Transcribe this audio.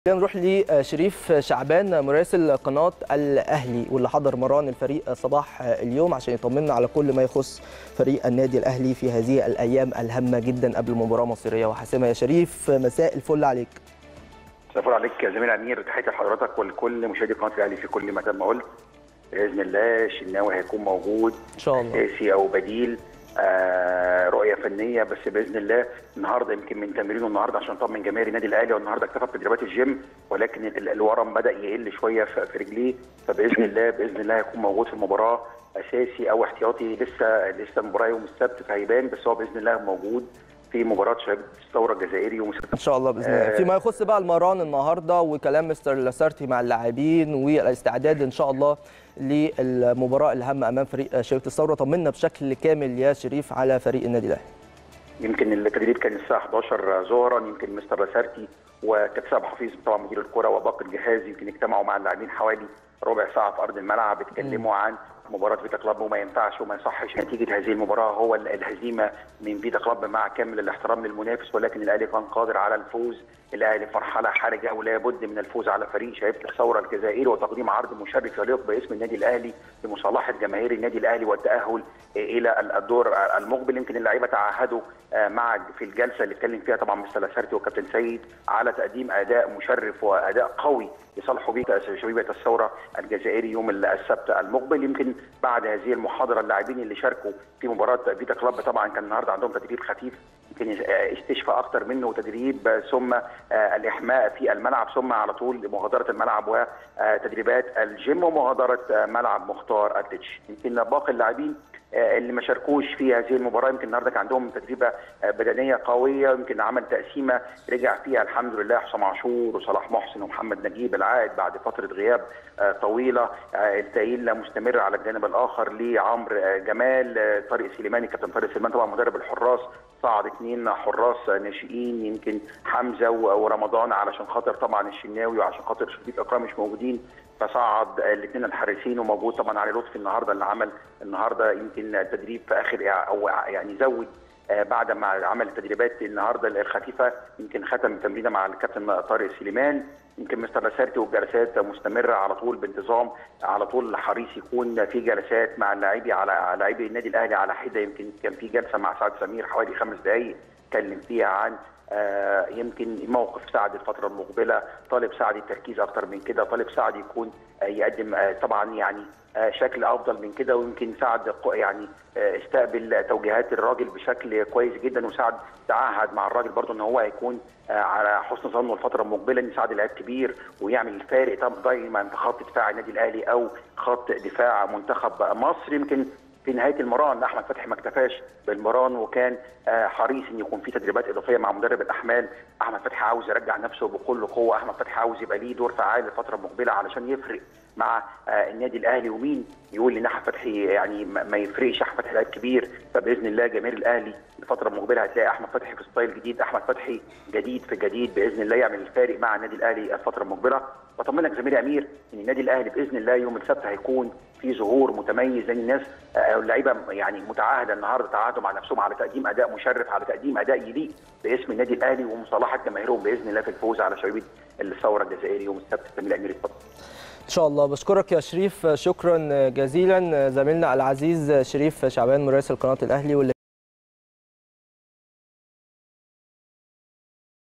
نروح لشريف شعبان مراسل قناة الأهلي واللي حضر مران الفريق صباح اليوم عشان يطمنا على كل ما يخص فريق النادي الأهلي في هذه الأيام الهامة جدا قبل مباراة مصيرية وحاسمة. يا شريف مساء الفل عليك. مساء الفل عليك يا زميل أمير، تحياتي لحضرتك ولكل مشاهدي قناة الأهلي في كل مكان. ما قلت بإذن الله الشناوي هيكون موجود إن شاء الله أساسي أو بديل، رؤيه فنيه، بس باذن الله النهارده يمكن من تمرينه النهارده عشان طمن جماهير النادي الاهلي، والنهارده اكتفى بتدريبات الجيم، ولكن الورم بدا يقل شويه في رجليه، فباذن الله هيكون موجود في المباراه اساسي او احتياطي. لسه المباراه يوم السبت فهيبان، بس هو باذن الله موجود في مباراه شباب الثوره الجزائري يوم السبت ان شاء الله باذن الله. فيما يخص بقى المران النهارده وكلام مستر لاسارتي مع اللاعبين والاستعداد ان شاء الله للمباراه الهامه امام فريق شباب الثوره، طمنا بشكل كامل يا شريف على فريق النادي الاهلي. يمكن التدريب كان الساعه 11 ظهرا، يمكن مستر لاسارتي وكابتن ابو حفيظ طبعا مدير الكره وباقي الجهاز يمكن اجتمعوا مع اللاعبين حوالي ربع ساعه في ارض الملعب، اتكلموا عن مباراه فيتا كلاب وما ينفعش وما يصحش نتيجه هذه المباراه هو الهزيمه من فيتا كلاب مع كامل الاحترام للمنافس، ولكن الاهلي كان قادر على الفوز. الاهلي في مرحله حرجه ولا بد من الفوز على فريق شباب الثوره الجزائري وتقديم عرض مشرف يليق باسم النادي الاهلي لمصالحه جماهير النادي الاهلي والتاهل الى الدور المقبل. يمكن اللعيبه تعهدوا مع في الجلسه اللي اتكلم فيها طبعا مستر لاسارتي وكابتن سيد على تقديم اداء مشرف واداء قوي يصالحوا بيه شبيبه الثوره الجزائري يوم السبت المقبل. يمكن بعد هذه المحاضره اللاعبين اللي شاركوا في مباراه فيتا كلاب طبعا كان النهارده عندهم تدريب خفيف، يمكن استشفاء اكتر منه تدريب ثم الاحماء في الملعب ثم على طول مغادره الملعب وتدريبات الجيم ومغادره ملعب مختار التتش. يمكن باقي اللاعبين اللي ما شاركوش في هذه المباراه يمكن النهارده كان عندهم تدريبه بدنيه قويه، يمكن عمل تقسيمه رجع فيها الحمد لله حسام عاشور وصلاح محسن ومحمد نجيب العائد بعد فتره غياب طويله. التأهيل مستمر على الجانب الاخر لعمرو جمال، طارق سليماني كابتن طارق سليمان طبعا مدرب الحراس صعد 2 حراس ناشئين، يمكن حمزه ورمضان علشان خاطر طبعا الشناوي وعشان خاطر شريف اكرام مش موجودين، فصعد الاثنين الحارسين، وموجود طبعا علي لطفي النهارده اللي عمل النهارده يمكن التدريب في اخر او يعني زود بعد ما عمل التدريبات النهارده الخفيفه، يمكن ختم تمرينه مع الكابتن طارق سليمان. يمكن مستر لاسارتي والجلسات مستمره على طول بانتظام، على طول حريص يكون في جلسات مع اللاعبي على لاعبي النادي الاهلي على حده. يمكن كان في جلسه مع سعد سمير حوالي 5 دقائق اتكلم فيها عن يمكن موقف سعد الفتره المقبله، طالب سعد التركيز اكتر من كده، طالب سعد يكون يقدم طبعا يعني شكل افضل من كده، ويمكن سعد يعني استقبل توجيهات الراجل بشكل كويس جدا، وسعد تعهد مع الراجل برضه ان هو هيكون على حسن ظنه الفتره المقبله، ان سعد لاعب كبير ويعمل الفارق دايما في خط دفاع النادي الاهلي او خط دفاع منتخب مصر. يمكن في نهايه المران احمد فتحي ما اكتفاش بالمران وكان حريص ان يكون في تدريبات اضافيه مع مدرب الاحمال. احمد فتحي عاوز يرجع نفسه بكل قوه، احمد فتحي عاوز يبقى ليه دور فعال الفتره المقبله علشان يفرق مع النادي الاهلي. ومين يقول ان احمد فتحي يعني ما يفرقش، احمد فتحي لاعب كبير، فباذن الله جماهير الاهلي الفتره المقبله هتلاقي احمد فتحي في ستايل جديد، احمد فتحي جديد في جديد باذن الله يعمل الفارق مع النادي الاهلي الفتره المقبله. بطمنك زميلي امير ان النادي الاهلي باذن الله يوم السبت هيكون في ظهور متميز، لان الناس اللعيبه يعني متعاهده النهارده تعاهدوا مع نفسهم على تقديم اداء مشرف، على تقديم اداء يليق باسم النادي الاهلي ومصالحه جماهيرهم باذن الله في الفوز على شبيبه الثوره الجزائري يوم السبت. زميلي امير اتفضل. ان شاء الله. بشكرك يا شريف شكرا جزيلا زميلنا العزيز شريف شعبان مراسل قناه الاهلي.